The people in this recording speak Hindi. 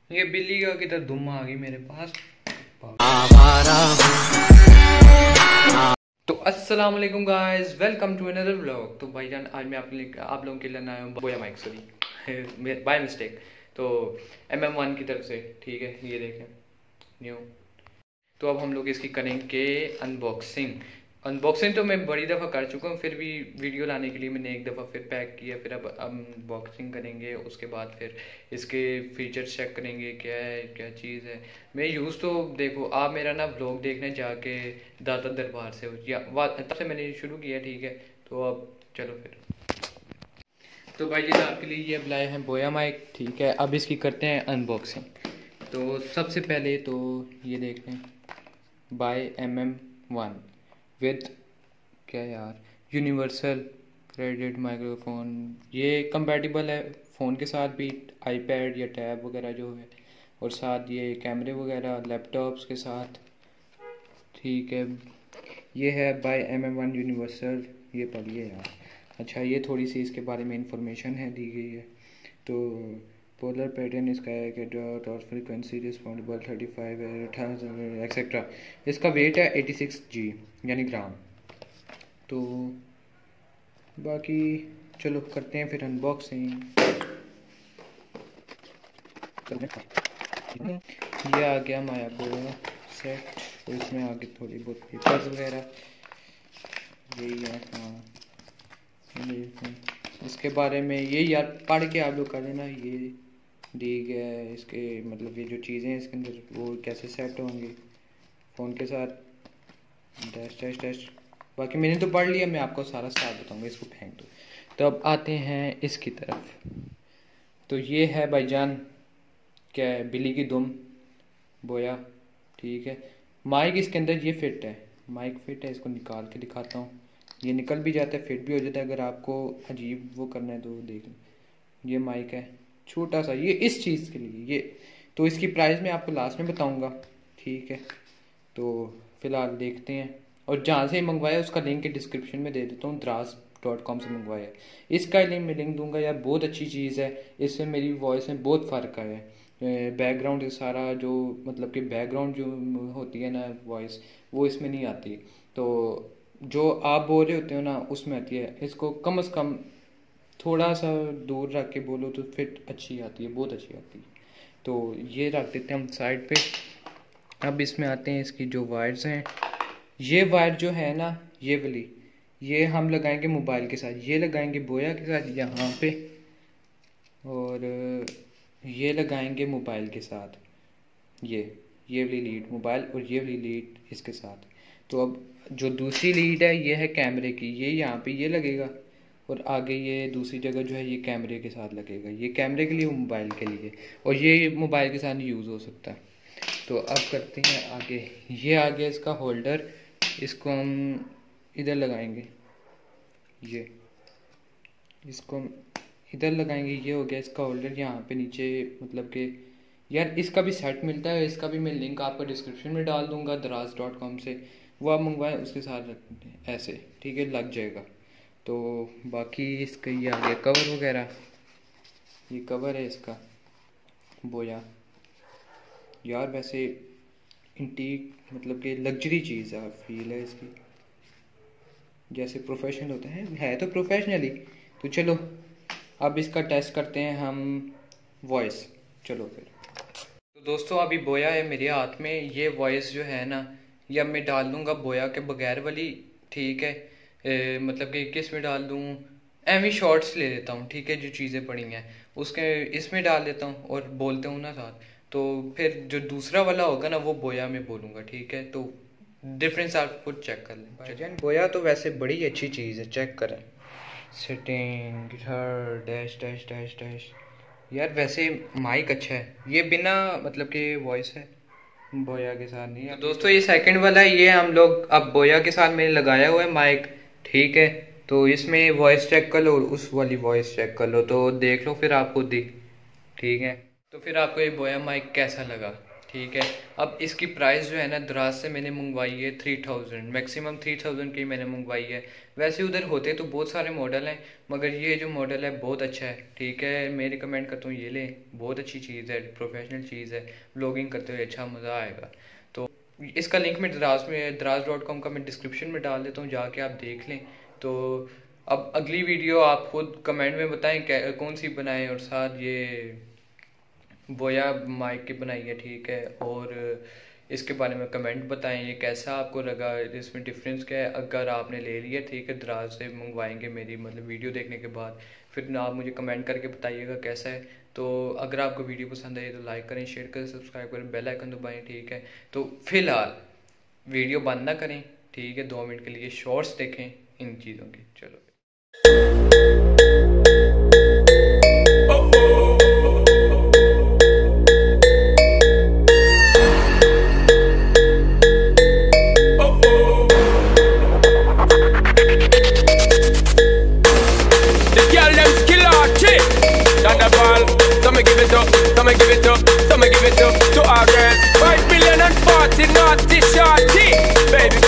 ये बिल्ली का किधर धुम आ गई मेरे पास। तो अस्सलाम वालेकुम guys, welcome to another vlog. तो भाईजान आज मैं आप लोगों के लिए आया हूँ बोया माइक, सॉरी बाय मिस्टेक। तो MM1 की तरफ से, ठीक है, ये देखें न्यू। तो अब हम लोग इसकी करेंगे अनबॉक्सिंग। अनबॉक्सिंग तो मैं बड़ी दफ़ा कर चुका हूँ, फिर भी वीडियो लाने के लिए मैंने एक दफ़ा फिर पैक किया। फिर अब अनबॉक्सिंग करेंगे, उसके बाद फिर इसके फीचर्स चेक करेंगे क्या है क्या चीज़ है। मैं यूज़ तो देखो, आप मेरा ना व्लॉग देखने जाके दादा दरबार से या तब से मैंने शुरू किया, ठीक है। तो अब चलो फिर। तो भाई जी आपके लिए ये लाए हैं बोया माइक, ठीक है। अब इसकी करते हैं अनबॉक्सिंग। तो सबसे पहले तो ये देख लें, बाय MM1 विद क्या यार, यूनिवर्सल क्रेडिट माइक्रोफोन। ये कंपैटिबल है फ़ोन के साथ भी, आईपैड या टैब वगैरह जो है, और साथ ये कैमरे वगैरह लैपटॉप्स के साथ, ठीक है। ये है बाय MM1 यूनिवर्सल। ये पढ़िए यार। अच्छा, ये थोड़ी सी इसके बारे में इंफॉर्मेशन है दी गई है। तो पोलर पैटर्न इसका है कि डॉट और फ्रीक्वेंसी रिस्पॉन्डेबल 35 है एक्सेट्रा। इसका वेट है 86G यानी ग्राम। तो बाकी चलो करते हैं फिर अनबॉक्सिंग। ये आ गया माया बोया सेट, तो इसमें आगे थोड़ी बहुत पेपर्स वगैरह यही है। हाँ, इसके बारे में ये यार पढ़ के आप लोग कर लेना। ये दी गया है इसके मतलब ये जो चीज़ें हैं इसके अंदर वो कैसे सेट होंगे फ़ोन के साथ, डैश डैश डैश। बाकी मैंने तो पढ़ लिया, मैं आपको सारा स्टार बताऊंगा, इसको फेंक दो। तो अब आते हैं इसकी तरफ। तो ये है भाईजान, क्या है, बिल्ली की दुम बोया, ठीक है। माइक इसके अंदर ये फिट है, माइक फिट है। इसको निकाल के दिखाता हूँ। ये निकल भी जाता है, फिट भी हो जाता है। अगर आपको अजीब वो करना है तो देख लें। ये माइक है छोटा सा, ये इस चीज़ के लिए ये। तो इसकी प्राइस मैं आपको लास्ट में बताऊंगा, ठीक है। तो फिलहाल देखते हैं। और जहाँ से मंगवाया उसका लिंक डिस्क्रिप्शन में दे देता हूँ, द्रास.com से मंगवाया। इसका लिंक मैं लिंक दूंगा यार, बहुत अच्छी चीज़ है। इससे मेरी वॉइस में बहुत फ़र्क आया है। बैकग्राउंड सारा जो मतलब कि बैकग्राउंड जो होती है ना वॉइस, वो इसमें नहीं आती। तो जो आप बोल रहे होते हो ना उसमें आती है। इसको कम से कम थोड़ा सा दूर रख के बोलो तो फिट अच्छी आती है, बहुत अच्छी आती है। तो ये रख देते हैं हम साइड पे। अब इसमें आते हैं इसकी जो वायर्स हैं। ये वायर जो है ना, ये वाली, ये हम लगाएंगे मोबाइल के साथ, ये लगाएंगे बोया के साथ यहाँ पे, और ये लगाएंगे मोबाइल के साथ। ये वाली लीड मोबाइल और ये वाली लीड इसके साथ। तो अब जो दूसरी लीड है ये है कैमरे की, ये यहाँ पे ये लगेगा, और आगे ये दूसरी जगह जो है ये कैमरे के साथ लगेगा। ये कैमरे के लिए, मोबाइल के लिए, और ये मोबाइल के साथ यूज़ हो सकता है। तो अब करते हैं आगे। ये आ गया इसका होल्डर, इसको हम इधर लगाएंगे, ये इसको हम इधर लगाएंगे। ये हो गया इसका होल्डर। यहाँ पे नीचे मतलब कि यार इसका भी सेट मिलता है, इसका भी मैं लिंक आपको डिस्क्रिप्शन में डाल दूंगा द्रास.com से। वो आप मंगवाएं, उसके साथ रखते हैं ऐसे, ठीक है, लग जाएगा। तो बाकी इसका ये आ गया कवर वगैरह, ये कवर है इसका बोया। यार वैसे इंटीक मतलब कि लग्जरी चीज़ है, फील है इसकी जैसे प्रोफेशनल होते हैं, है तो प्रोफेशनली। तो चलो अब इसका टेस्ट करते हैं हम वॉइस। चलो फिर। तो दोस्तों अभी बोया है मेरे हाथ में। ये वॉइस जो है ना, ये अब मैं डाल दूंगा बोया के बगैर वाली, ठीक है। मतलब कि किस में डाल दूँ, एमी शॉर्ट्स ले लेता हूँ, ठीक है, जो चीज़ें पड़ी हैं उसके इसमें डाल देता हूँ और बोलते हूँ ना साथ। तो फिर जो दूसरा वाला होगा ना वो बोया में बोलूँगा, ठीक है। तो डिफरेंस आप खुद चेक कर लें भाईजान। बोया तो वैसे बड़ी अच्छी चीज़ है, चेक करें। Setting guitar dash dash dash dash. यार वैसे माइक अच्छा है, ये बिना मतलब कि वॉइस है, बोया के साथ नहीं है। तो दोस्तों ये सेकंड वाला है, ये हम लोग अब बोया के साथ मैंने लगाया हुआ है माइक, ठीक है। तो इसमें वॉइस चेक कर लो और उस वाली वॉइस चेक कर लो, तो देख लो फिर आप खुद ही, ठीक है। तो फिर आपको ये बोया माइक कैसा लगा, ठीक है। अब इसकी प्राइस जो है ना, दराज से मैंने मंगवाई है 3000, मैक्सिमम 3000 की मैंने मंगवाई है। वैसे उधर होते तो बहुत सारे मॉडल हैं, मगर ये जो मॉडल है बहुत अच्छा है। ठीक है, मैं रिकमेंड करता हूँ ये लें, बहुत अच्छी चीज़ है, प्रोफेशनल चीज़ है, व्लॉगिंग करते हुए अच्छा मज़ा आएगा। तो इसका लिंक मैं दराज.com का मैं डिस्क्रिप्शन में डाल देता हूँ, जाके आप देख लें। तो अब अगली वीडियो आप खुद कमेंट में बताएं कौन सी बनाएं, और साथ ये बोया माइक की बनाई है। ठीक है, और इसके बारे में कमेंट बताएं ये कैसा आपको लगा, इसमें डिफरेंस क्या है। अगर आपने ले लिया, ठीक है, दराज से मंगवाएंगे मेरी मतलब वीडियो देखने के बाद, फिर आप मुझे कमेंट करके बताइएगा कैसा है। तो अगर आपको वीडियो पसंद आई तो लाइक करें, शेयर करें, सब्सक्राइब करें, बेल आइकन दबाएं। ठीक है, तो फिलहाल वीडियो बंद ना करें। ठीक है, 2 मिनट के लिए शॉर्ट्स देखें इन चीज़ों के। चलो Give it up to our girls. 5 million and 40 naughty shorty, baby.